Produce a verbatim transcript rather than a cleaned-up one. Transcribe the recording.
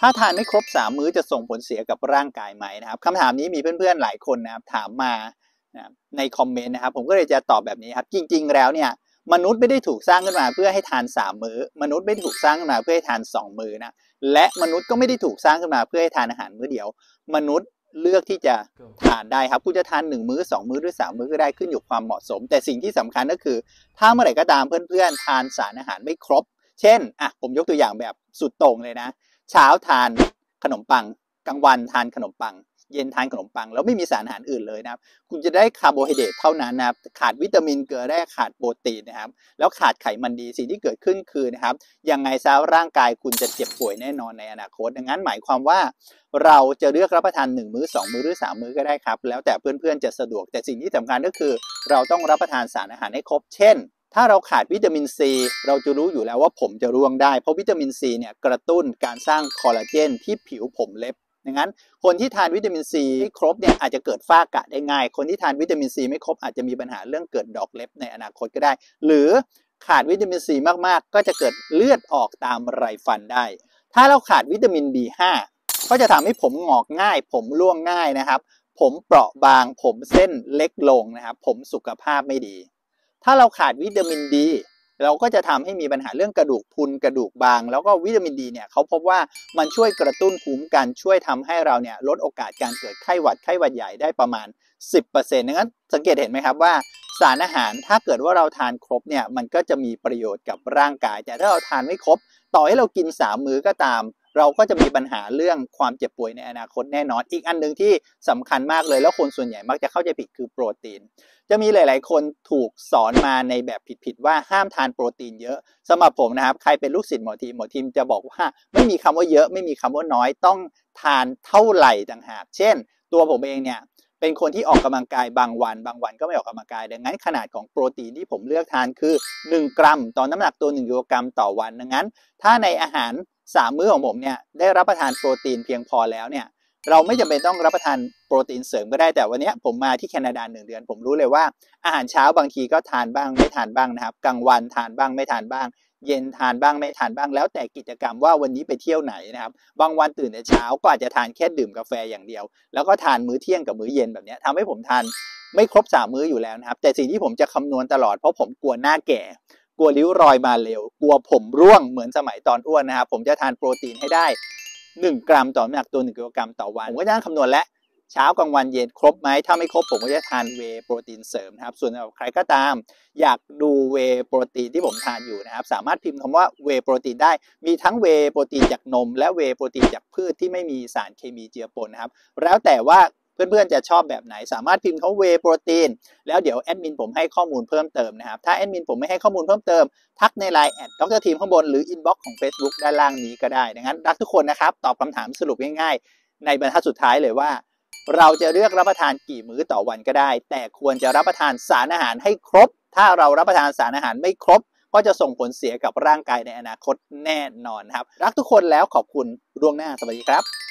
ถ้าทานไม่ครบสามมื้อจะส่งผลเสียกับร่างกายไหมนะครับคำถามนี้มีเพื่อนๆหลายคนนะครับถามมาในคอมเมนต์นะครับผมก็เลยจะตอบแบบนี้ครับจริงๆแล้วเนี่ยมนุษย์ไม่ได้ถูกสร้างขึ้นมาเพื่อให้ทานสามมื้อมนุษย์ไม่ได้ถูกสร้างขึ้นมาเพื่อให้ทานสองมื้อนะและมนุษย์ก็ไม่ได้ถูกสร้างขึ้นมาเพื่อให้ทานอาหารมื้อเดียวมนุษย์เลือกที่จะทานได้ครับคุณจะทานหนึ่งมื้อสองมื้อหรือสามมื้อก็ได้ขึ้นอยู่ความเหมาะสมแต่สิ่งที่สำคัญก็คือถ้าเมื่อไหร่ก็ตามเพื่อนๆทานสารอาหารไม่ครบเช่นอ่ะผมยกตัวอย่างแบบสุดโต่งเลยนะเช้าทานขนมปังกลางวันทานขนมปังเย็นทานขนมปังแล้วไม่มีสารอาหารอื่นเลยนะครับคุณจะได้คาร์โบไฮเดรตเท่านั้นนะครับขาดวิตามินเกลือแร่ขาดโปรตีนนะครับแล้วขาดไขมันดีสิ่งที่เกิดขึ้นคือนะครับยังไงซะร่างกายคุณจะเจ็บป่วยแน่นอนในอนาคตดังนั้นหมายความว่าเราจะเลือกรับประทานหนึ่งมื้อสองมื้อหรือสามมื้อก็ได้ครับแล้วแต่เพื่อนๆจะสะดวกแต่สิ่งที่สำคัญก็คือเราต้องรับประทานสารอาหารให้ครบเช่นถ้าเราขาดวิตามินซีเราจะรู้อยู่แล้วว่าผมจะร่วงได้เพราะวิตามินซีเนี่ยกระตุ้นการสร้างคอลลาเจนที่ผิวผมเล็บดังนั้นคนที่ทานวิตามินซีไม่ครบเนี่ยอาจจะเกิดฝ้ากระได้ง่ายคนที่ทานวิตามินซีไม่ครบอาจจะมีปัญหาเรื่องเกิดดอกเล็บในอนาคตก็ได้หรือขาดวิตามินซีมากๆก็จะเกิดเลือดออกตามไรฟันได้ถ้าเราขาดวิตามิน บี ห้า ก็จะทำให้ผมงอกง่ายผมร่วงง่ายนะครับผมเปราะบางผมเส้นเล็กลงนะครับผมสุขภาพไม่ดีถ้าเราขาดวิตามินดีเราก็จะทำให้มีปัญหาเรื่องกระดูกพรุนกระดูกบางแล้วก็วิตามินดีเนี่ยเขาพบว่ามันช่วยกระตุ้นภูมิคุ้มกันช่วยทำให้เราเนี่ยลดโอกาสการเกิดไข้หวัดไข้หวัดใหญ่ได้ประมาณ สิบเปอร์เซ็นต์ ดังนั้นสังเกตเห็นไหมครับว่าสารอาหารถ้าเกิดว่าเราทานครบเนี่ยมันก็จะมีประโยชน์กับร่างกายแต่ถ้าเราทานไม่ครบต่อให้เรากินสามมื้อก็ตามเราก็จะมีปัญหาเรื่องความเจ็บป่วยในอนาคตแน่นอนอีกอันนึงที่สำคัญมากเลยแล้วคนส่วนใหญ่มักจะเข้าใจผิดคือโปรตีนจะมีหลายๆคนถูกสอนมาในแบบผิดๆว่าห้ามทานโปรตีนเยอะสำหรับผมนะครับใครเป็นลูกศิษย์หมอทีมหมอทีมจะบอกว่าไม่มีคำว่าเยอะไม่มีคำว่าน้อยต้องทานเท่าไหร่ต่างหากเช่นตัวผมเองเนี่ยเป็นคนที่ออกกำลังกายบางวันบางวันก็ไม่ออกกำลังกายดังนั้นขนาดของโปรตีนที่ผมเลือกทานคือหนึ่งกรัมต่อน้ำหนักตัวหนึ่งกิโลกรัมต่อวันดังนั้นถ้าในอาหารสามมื้อของผมเนี่ยได้รับประทานโปรตีนเพียงพอแล้วเนี่ยเราไม่จำเป็นต้องรับประทานโปรตีนเสริมก็ได้แต่วันนี้ผมมาที่แคนาดาหนึ่งเดือนผมรู้เลยว่าอาหารเช้าบางทีก็ทานบ้างไม่ทานบ้างนะครับกลางวันทานบ้างไม่ทานบ้างเย็นทานบ้างไม่ทานบ้างแล้วแต่กิจกรรมว่าวันนี้ไปเที่ยวไหนนะครับบางวันตื่นแต่เช้าก็อาจจะทานแค่ดื่มกาแฟอย่างเดียวแล้วก็ทานมื้อเที่ยงกับมื้อเย็นแบบนี้ทำให้ผมทานไม่ครบสามมื้ออยู่แล้วนะครับแต่สิ่งที่ผมจะคำนวณตลอดเพราะผมกลัวหน้าแก่กลัวริ้วรอยมาเร็วกลัวผมร่วงเหมือนสมัยตอนอ้วนนะครับผมจะทานโปรตีนให้ได้หนึ่งกรัมต่อน้ำหนักตัวหนึ่งกิโลกรัมต่อวันผมก็จะคำนวณและเช้ากลางวันเย็นครบไหมถ้าไม่ครบผมก็จะทานเวย์โปรตีนเสริมนะครับส่วนใครก็ตามอยากดูเวย์โปรตีนที่ผมทานอยู่นะครับสามารถพิมพ์คำว่าเวย์โปรตีนได้มีทั้งเวย์โปรตีนจากนมและเวย์โปรตีนจากพืชที่ไม่มีสารเคมีเจือปนนะครับแล้วแต่ว่าเพื่อนๆจะชอบแบบไหนสามารถพิมพ์เขาเวย์โปรตีนแล้วเดี๋ยวแอดมินผมให้ข้อมูลเพิ่มเติมนะครับถ้าแอดมินผมไม่ให้ข้อมูลเพิ่มเติมทักใน ไลน์ แอดดรทีมข้างบนหรืออินบ็อกซ์ของ Facebook ด้านล่างนี้ก็ได้ดังนั้นรักทุกคนนะครับตอบคำถามสรุปง่ายๆในบรรทัดสุดท้ายเลยว่าเราจะเลือกรับประทานกี่มื้อต่อวันก็ได้แต่ควรจะรับประทานสารอาหารให้ครบถ้าเรารับประทานสารอาหารไม่ครบก็จะส่งผลเสียกับร่างกายในอนาคตแน่นอนครับรักทุกคนแล้วขอบคุณล่วงหน้าสวัสดีครับ